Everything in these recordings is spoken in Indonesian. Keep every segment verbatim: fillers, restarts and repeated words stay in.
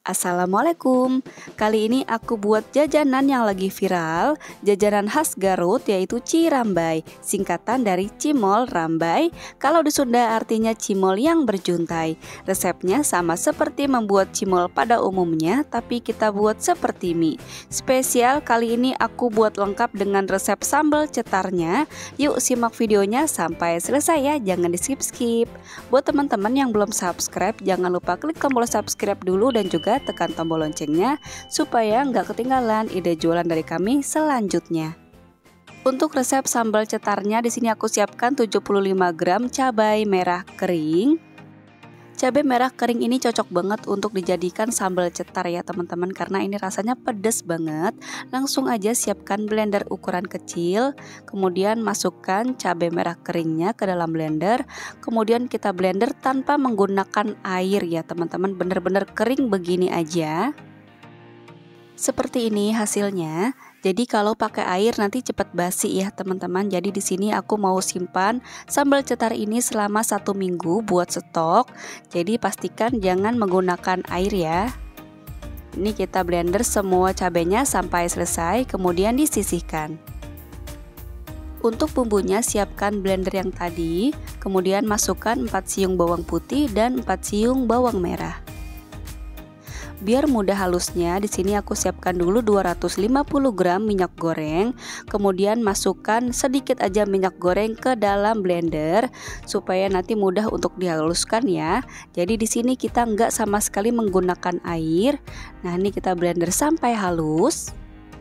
Assalamualaikum. Kali ini aku buat jajanan yang lagi viral, jajanan khas Garut yaitu Cirambai, singkatan dari Cimol Rambai. Kalau di Sunda artinya cimol yang berjuntai. Resepnya sama seperti membuat cimol pada umumnya, tapi kita buat seperti mie. Spesial kali ini aku buat lengkap dengan resep sambal cetarnya. Yuk simak videonya sampai selesai ya, jangan di skip-skip. Buat teman-teman yang belum subscribe, jangan lupa klik tombol subscribe dulu dan juga tekan tombol loncengnya supaya nggak ketinggalan ide jualan dari kami selanjutnya. Untuk resep sambal cetarnya di sini aku siapkan tujuh puluh lima gram cabai merah kering. Cabai merah kering ini cocok banget untuk dijadikan sambal cetar ya teman-teman, karena ini rasanya pedas banget. Langsung aja siapkan blender ukuran kecil, kemudian masukkan cabai merah keringnya ke dalam blender. Kemudian kita blender tanpa menggunakan air ya teman-teman, bener-bener kering begini aja. Seperti ini hasilnya. Jadi kalau pakai air nanti cepat basi ya teman-teman. Jadi di sini aku mau simpan sambal cetar ini selama satu minggu buat stok. Jadi pastikan jangan menggunakan air ya. Ini kita blender semua cabenya sampai selesai, kemudian disisihkan. Untuk bumbunya siapkan blender yang tadi, kemudian masukkan empat siung bawang putih dan empat siung bawang merah. Biar mudah halusnya, di sini aku siapkan dulu dua ratus lima puluh gram minyak goreng. Kemudian masukkan sedikit aja minyak goreng ke dalam blender supaya nanti mudah untuk dihaluskan ya. Jadi di sini kita nggak sama sekali menggunakan air. Nah, ini kita blender sampai halus.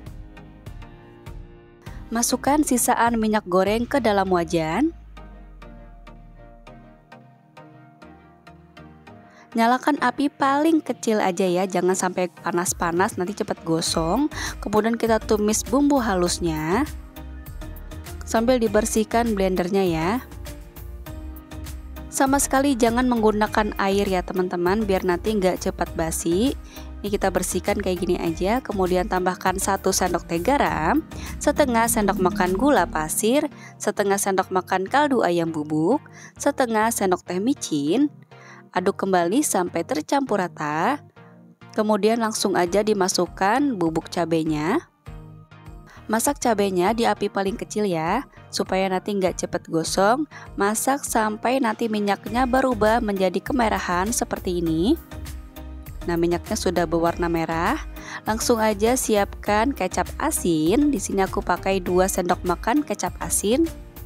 Masukkan sisaan minyak goreng ke dalam wajan. Nyalakan api paling kecil aja ya, jangan sampai panas-panas nanti cepat gosong. Kemudian kita tumis bumbu halusnya sambil dibersihkan blendernya ya. Sama sekali jangan menggunakan air ya teman-teman, biar nanti nggak cepat basi. Ini kita bersihkan kayak gini aja. Kemudian tambahkan satu sendok teh garam, setengah sendok makan gula pasir, setengah sendok makan kaldu ayam bubuk, setengah sendok teh micin. Aduk kembali sampai tercampur rata. Kemudian langsung aja dimasukkan bubuk cabenya. Masak cabenya di api paling kecil ya, supaya nanti nggak cepet gosong. Masak sampai nanti minyaknya berubah menjadi kemerahan seperti ini. Nah, minyaknya sudah berwarna merah. Langsung aja siapkan kecap asin. Di sini aku pakai dua sendok makan kecap asin.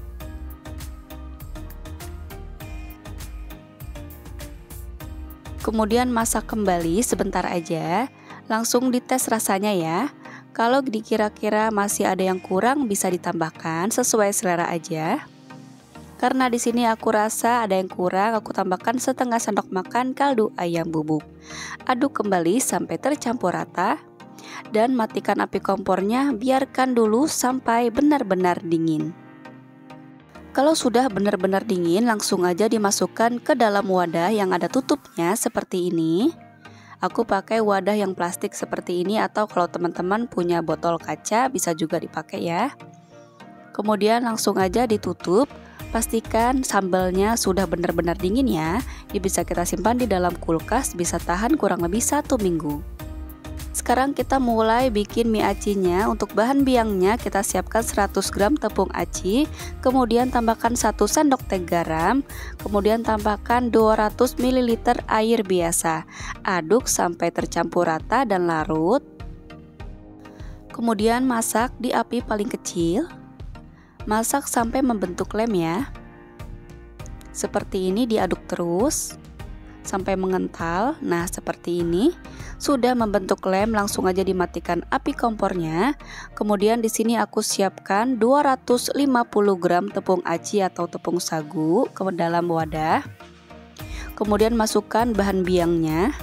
Kemudian masak kembali sebentar aja, langsung dites rasanya ya. Kalau dikira-kira masih ada yang kurang bisa ditambahkan sesuai selera aja. Karena di sini aku rasa ada yang kurang, aku tambahkan setengah sendok makan kaldu ayam bubuk. Aduk kembali sampai tercampur rata dan matikan api kompornya, biarkan dulu sampai benar-benar dingin. Kalau sudah benar-benar dingin, langsung aja dimasukkan ke dalam wadah yang ada tutupnya seperti ini. Aku pakai wadah yang plastik seperti ini, atau kalau teman-teman punya botol kaca bisa juga dipakai ya. Kemudian langsung aja ditutup. Pastikan sambalnya sudah benar-benar dingin ya. Ini bisa kita simpan di dalam kulkas, bisa tahan kurang lebih satu minggu. Sekarang kita mulai bikin mie acinya. Untuk bahan biangnya kita siapkan seratus gram tepung aci, kemudian tambahkan satu sendok teh garam, kemudian tambahkan dua ratus mililiter air biasa. Aduk sampai tercampur rata dan larut. Kemudian masak di api paling kecil. Masak sampai membentuk lem ya. Seperti ini, diaduk terus sampai mengental. Nah, seperti ini. Sudah membentuk lem, langsung aja dimatikan api kompornya. Kemudian di sini aku siapkan dua ratus lima puluh gram tepung aci atau tepung sagu ke dalam wadah. Kemudian masukkan bahan biangnya.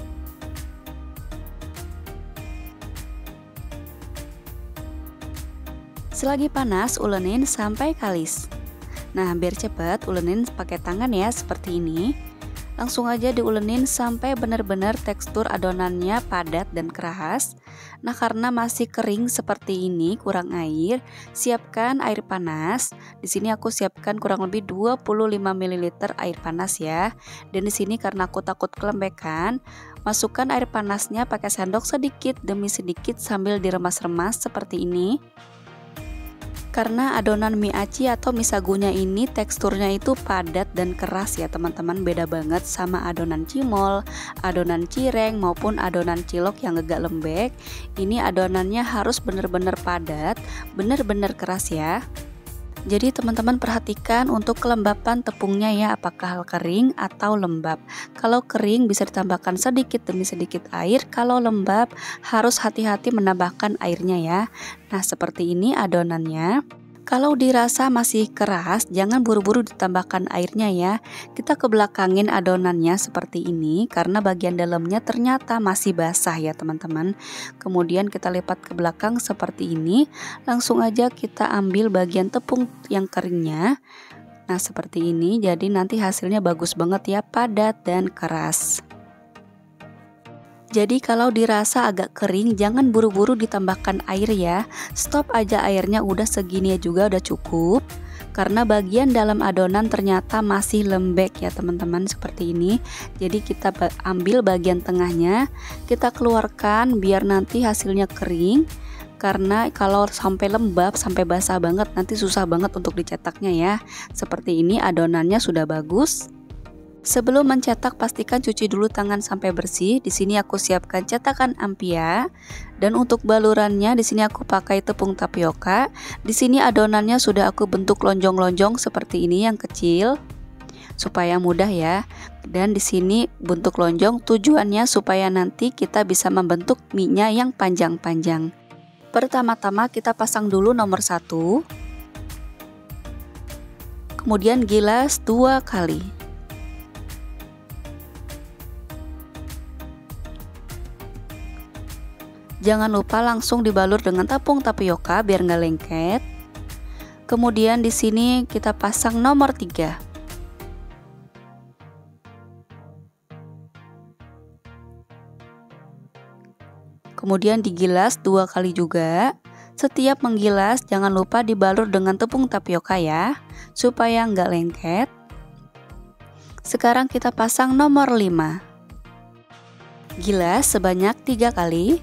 Selagi panas, ulenin sampai kalis. Nah, biar cepat ulenin pakai tangan ya, seperti ini. Langsung aja diulenin sampai benar-benar tekstur adonannya padat dan keras. Nah, karena masih kering seperti ini, kurang air, siapkan air panas. Di sini aku siapkan kurang lebih dua puluh lima mililiter air panas ya. Dan di sini karena aku takut kelembekan, Masukkan air panasnya pakai sendok sedikit demi sedikit sambil diremas-remas seperti ini. Karena adonan mie aci atau mie sagunya ini teksturnya itu padat dan keras ya teman-teman, beda banget sama adonan cimol, adonan cireng maupun adonan cilok yang agak lembek. Ini adonannya harus benar-benar padat, benar-benar keras ya. Jadi teman-teman perhatikan untuk kelembapan tepungnya ya, apakah kering atau lembab. Kalau kering bisa ditambahkan sedikit demi sedikit air, kalau lembab harus hati-hati menambahkan airnya ya. Nah seperti ini adonannya. Kalau dirasa masih keras, jangan buru-buru ditambahkan airnya ya. Kita kebelakangin adonannya seperti ini karena bagian dalamnya ternyata masih basah ya teman-teman. Kemudian kita lipat ke belakang seperti ini. Langsung aja kita ambil bagian tepung yang keringnya. Nah seperti ini, jadi nanti hasilnya bagus banget ya, padat dan keras. Jadi kalau dirasa agak kering, jangan buru-buru ditambahkan air ya. Stop aja airnya, udah segini juga udah cukup. Karena bagian dalam adonan ternyata masih lembek ya teman-teman, seperti ini. Jadi kita ambil bagian tengahnya, kita keluarkan biar nanti hasilnya kering. Karena kalau sampai lembab, sampai basah banget, nanti susah banget untuk dicetaknya ya. Seperti ini adonannya sudah bagus. Sebelum mencetak pastikan cuci dulu tangan sampai bersih. Di sini aku siapkan cetakan Ampia dan untuk balurannya di sini aku pakai tepung tapioka. Di sini adonannya sudah aku bentuk lonjong-lonjong seperti ini yang kecil supaya mudah ya. Dan di sini bentuk lonjong tujuannya supaya nanti kita bisa membentuk mie-nya yang panjang-panjang. Pertama-tama kita pasang dulu nomor satu. Kemudian gilas dua kali. Jangan lupa langsung dibalur dengan tepung tapioka biar nggak lengket. Kemudian di sini kita pasang nomor tiga. Kemudian digilas dua kali juga. Setiap menggilas jangan lupa dibalur dengan tepung tapioka ya, supaya nggak lengket. Sekarang kita pasang nomor lima. Gilas sebanyak tiga kali.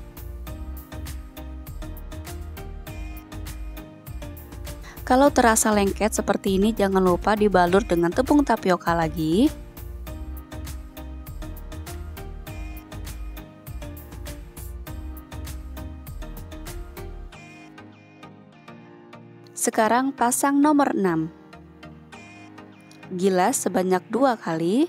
Kalau terasa lengket seperti ini, jangan lupa dibalur dengan tepung tapioka lagi. Sekarang pasang nomor enam. Gilas sebanyak dua kali.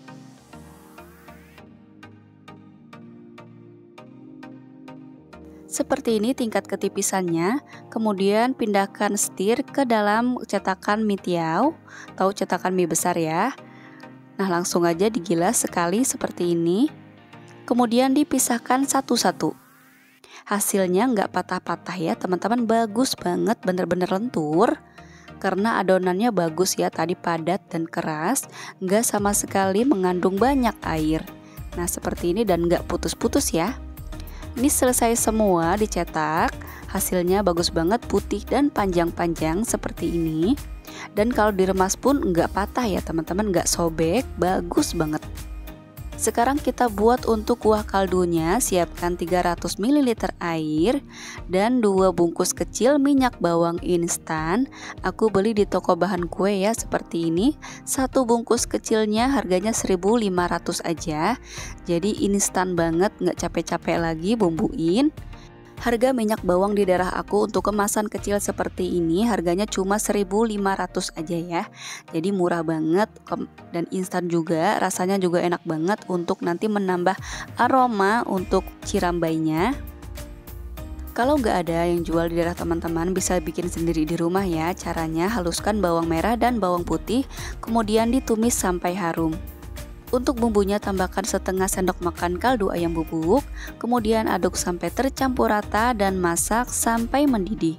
Seperti ini tingkat ketipisannya. Kemudian pindahkan setir ke dalam cetakan mie tiao atau cetakan mie besar ya. Nah langsung aja digilas sekali seperti ini. Kemudian dipisahkan satu-satu. Hasilnya nggak patah-patah ya teman-teman, bagus banget, bener-bener lentur. Karena adonannya bagus ya, tadi padat dan keras, nggak sama sekali mengandung banyak air. Nah seperti ini dan nggak putus-putus ya. Ini selesai semua dicetak, hasilnya bagus banget, putih dan panjang-panjang seperti ini. Dan kalau diremas pun nggak patah ya teman-teman, nggak sobek, bagus banget. Sekarang kita buat untuk kuah kaldunya. Siapkan tiga ratus mililiter air dan dua bungkus kecil minyak bawang instan. Aku beli di toko bahan kue ya, seperti ini. Satu bungkus kecilnya harganya seribu lima ratus aja. Jadi instan banget, nggak capek-capek lagi bumbuin. Harga minyak bawang di daerah aku untuk kemasan kecil seperti ini harganya cuma seribu lima ratus aja ya. Jadi murah banget dan instan juga, rasanya juga enak banget untuk nanti menambah aroma untuk cirambainya. Kalau nggak ada yang jual di daerah teman-teman, bisa bikin sendiri di rumah ya. Caranya haluskan bawang merah dan bawang putih, kemudian ditumis sampai harum. Untuk bumbunya tambahkan setengah sendok makan kaldu ayam bubuk, kemudian aduk sampai tercampur rata dan masak sampai mendidih.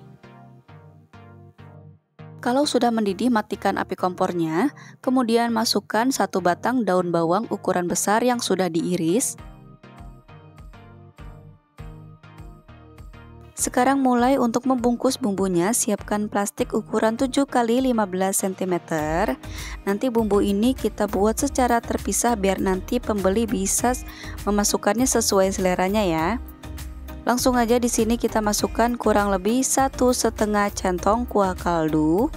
Kalau sudah mendidih, matikan api kompornya, kemudian masukkan satu batang daun bawang ukuran besar yang sudah diiris. Sekarang mulai untuk membungkus bumbunya, siapkan plastik ukuran tujuh kali lima belas sentimeter. Nanti bumbu ini kita buat secara terpisah biar nanti pembeli bisa memasukkannya sesuai seleranya ya. Langsung aja di sini kita masukkan kurang lebih satu setengah centong kuah kaldu.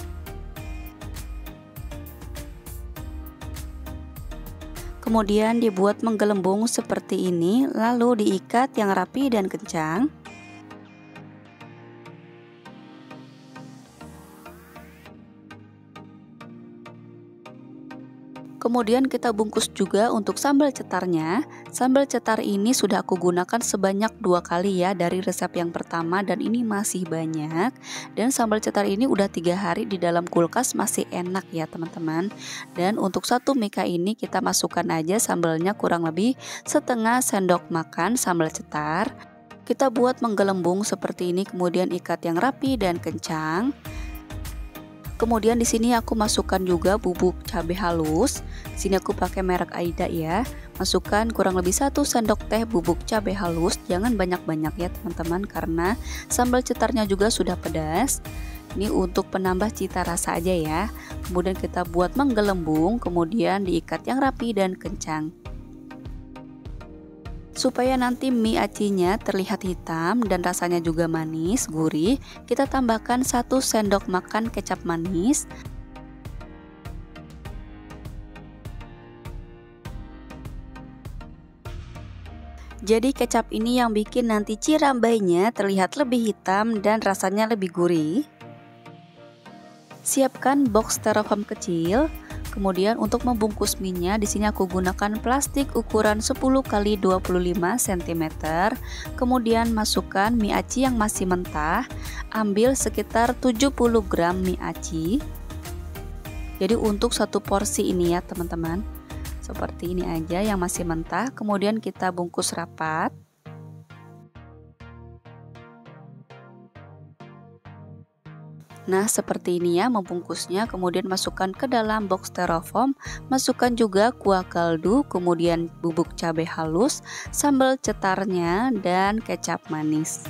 Kemudian dibuat menggelembung seperti ini, lalu diikat yang rapi dan kencang. Kemudian kita bungkus juga untuk sambal cetarnya. Sambal cetar ini sudah aku gunakan sebanyak dua kali ya dari resep yang pertama, dan ini masih banyak. Dan sambal cetar ini udah tiga hari di dalam kulkas, masih enak ya teman-teman. Dan untuk satu mika ini kita masukkan aja sambalnya kurang lebih setengah sendok makan sambal cetar. Kita buat menggelembung seperti ini, kemudian ikat yang rapi dan kencang. Kemudian di sini aku masukkan juga bubuk cabai halus. Di sini aku pakai merek Aida ya. Masukkan kurang lebih satu sendok teh bubuk cabai halus. Jangan banyak-banyak ya teman-teman, karena sambal cetarnya juga sudah pedas. Ini untuk penambah cita rasa aja ya. Kemudian kita buat menggelembung, kemudian diikat yang rapi dan kencang. Supaya nanti mie acinya terlihat hitam dan rasanya juga manis, gurih, kita tambahkan satu sendok makan kecap manis. Jadi kecap ini yang bikin nanti cirambainya terlihat lebih hitam dan rasanya lebih gurih. Siapkan box styrofoam kecil. Kemudian untuk membungkus mie-nya di sini aku gunakan plastik ukuran sepuluh kali dua puluh lima sentimeter. Kemudian masukkan mie aci yang masih mentah. Ambil sekitar tujuh puluh gram mie aci. Jadi untuk satu porsi ini ya teman-teman. Seperti ini aja yang masih mentah. Kemudian kita bungkus rapat. Nah seperti ini ya membungkusnya, kemudian masukkan ke dalam box styrofoam, masukkan juga kuah kaldu, kemudian bubuk cabai halus, sambal cetarnya, dan kecap manis.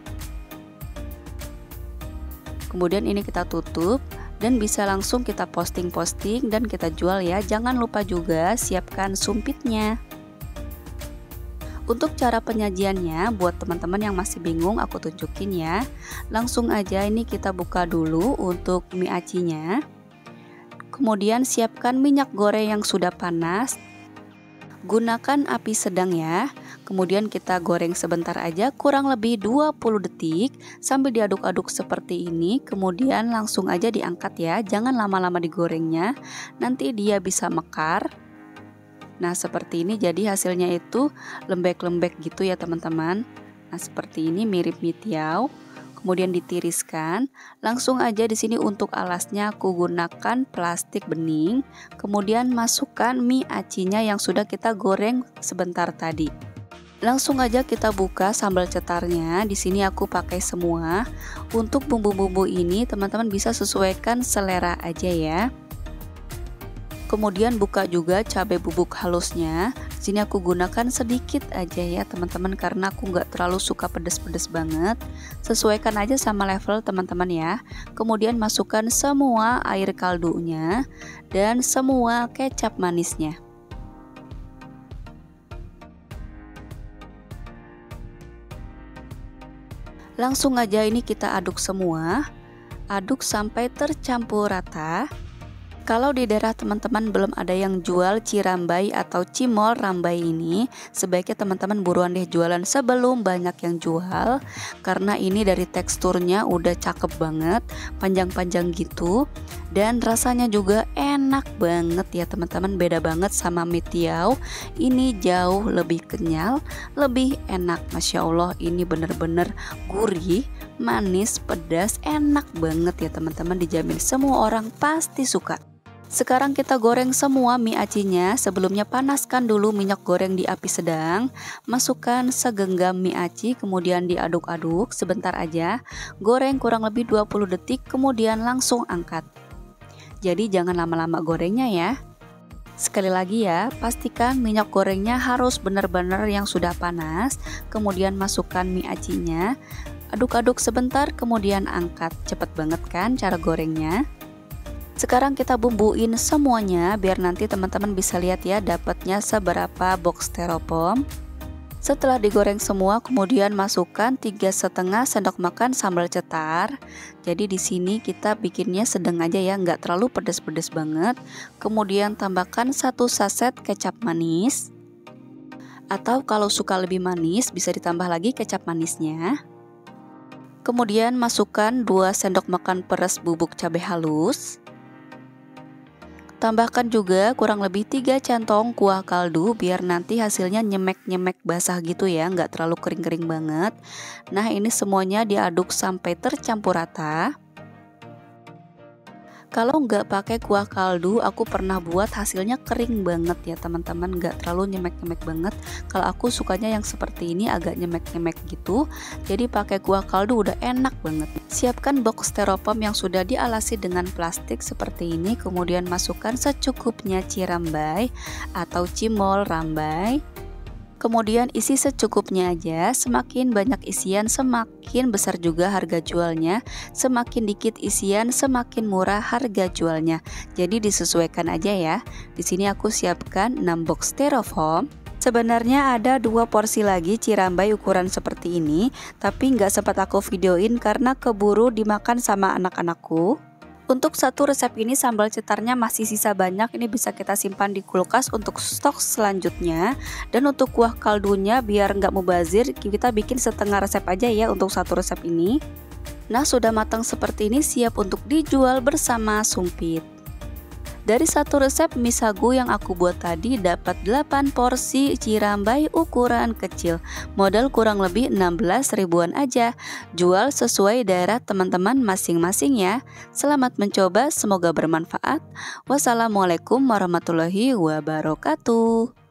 Kemudian ini kita tutup dan bisa langsung kita posting-posting dan kita jual ya. Jangan lupa juga siapkan sumpitnya. Untuk cara penyajiannya, buat teman-teman yang masih bingung aku tunjukin ya. Langsung aja ini kita buka dulu untuk mie acinya. Kemudian siapkan minyak goreng yang sudah panas. Gunakan api sedang ya. Kemudian kita goreng sebentar aja, kurang lebih dua puluh detik sambil diaduk-aduk seperti ini. Kemudian langsung aja diangkat ya. Jangan lama-lama digorengnya, nanti dia bisa mekar. Nah seperti ini, jadi hasilnya itu lembek-lembek gitu ya teman-teman. Nah seperti ini mirip mie tiaw. Kemudian ditiriskan. Langsung aja di sini untuk alasnya aku gunakan plastik bening. Kemudian masukkan mie acinya yang sudah kita goreng sebentar tadi. Langsung aja kita buka sambal cetarnya. Di sini aku pakai semua. Untuk bumbu-bumbu ini teman-teman bisa sesuaikan selera aja ya. Kemudian buka juga cabai bubuk halusnya. Sini aku gunakan sedikit aja ya teman-teman, karena aku nggak terlalu suka pedes-pedes banget. Sesuaikan aja sama level teman-teman ya. Kemudian masukkan semua air kaldunya dan semua kecap manisnya. Langsung aja ini kita aduk semua. Aduk sampai tercampur rata. Kalau di daerah teman-teman belum ada yang jual cirambai atau cimol rambai ini, sebaiknya teman-teman buruan deh jualan sebelum banyak yang jual. Karena ini dari teksturnya udah cakep banget, panjang-panjang gitu. Dan rasanya juga enak banget ya teman-teman, beda banget sama mie tiaw. Ini jauh lebih kenyal, lebih enak. Masya Allah, ini bener-bener gurih, manis, pedas, enak banget ya teman-teman. Dijamin semua orang pasti suka. Sekarang kita goreng semua mie acinya. Sebelumnya panaskan dulu minyak goreng di api sedang. Masukkan segenggam mie aci, kemudian diaduk-aduk sebentar aja. Goreng kurang lebih dua puluh detik, kemudian langsung angkat. Jadi jangan lama-lama gorengnya ya. Sekali lagi ya, pastikan minyak gorengnya harus benar-benar yang sudah panas. Kemudian masukkan mie acinya. Aduk-aduk sebentar kemudian angkat. Cepet banget kan cara gorengnya? Sekarang kita bumbuin semuanya biar nanti teman-teman bisa lihat ya dapatnya seberapa box styrofoam. Setelah digoreng semua, kemudian masukkan tiga setengah sendok makan sambal cetar. Jadi di sini kita bikinnya sedang aja ya, nggak terlalu pedas-pedas banget. Kemudian tambahkan satu saset kecap manis. Atau kalau suka lebih manis, bisa ditambah lagi kecap manisnya. Kemudian masukkan dua sendok makan peres bubuk cabai halus. Tambahkan juga kurang lebih tiga centong kuah kaldu biar nanti hasilnya nyemek-nyemek basah gitu ya, nggak terlalu kering-kering banget. Nah ini semuanya diaduk sampai tercampur rata. Kalau nggak pakai kuah kaldu, aku pernah buat hasilnya kering banget ya teman-teman, nggak terlalu nyemek-nyemek banget. Kalau aku sukanya yang seperti ini agak nyemek-nyemek gitu, jadi pakai kuah kaldu udah enak banget. Siapkan box styrofoam yang sudah dialasi dengan plastik seperti ini, kemudian masukkan secukupnya cirambai atau cimol rambai. Kemudian isi secukupnya aja, semakin banyak isian semakin besar juga harga jualnya, semakin dikit isian semakin murah harga jualnya. Jadi disesuaikan aja ya. Di sini aku siapkan enam box styrofoam. Sebenarnya ada dua porsi lagi cirambai ukuran seperti ini, tapi nggak sempat aku videoin karena keburu dimakan sama anak-anakku. Untuk satu resep ini sambal cetarnya masih sisa banyak, ini bisa kita simpan di kulkas untuk stok selanjutnya. Dan untuk kuah kaldunya biar nggak mubazir, kita bikin setengah resep aja ya untuk satu resep ini. Nah sudah matang seperti ini, siap untuk dijual bersama sumpit. Dari satu resep mie sagu yang aku buat tadi dapat delapan porsi cirambai ukuran kecil. Modal kurang lebih enam belas ribuan aja. Jual sesuai daerah teman-teman masing-masing ya. Selamat mencoba, semoga bermanfaat. Wassalamualaikum warahmatullahi wabarakatuh.